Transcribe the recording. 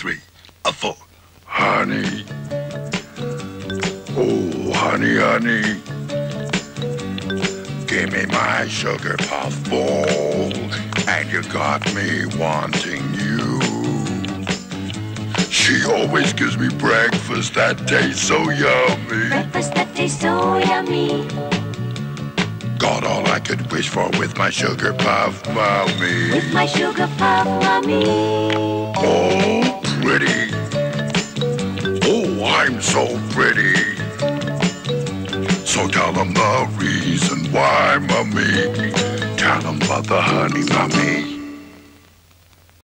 3, a 4. Honey. Oh, honey, honey. Give me my sugar puff bowl, and you got me wanting you. She always gives me breakfast that tastes so yummy. Breakfast that tastes so yummy. Got all I could wish for with my sugar puff, mommy. With my sugar puff, mommy. Oh, pretty. Oh, I'm so pretty. So tell them the reason why, mommy. Tell them about the honey, mommy.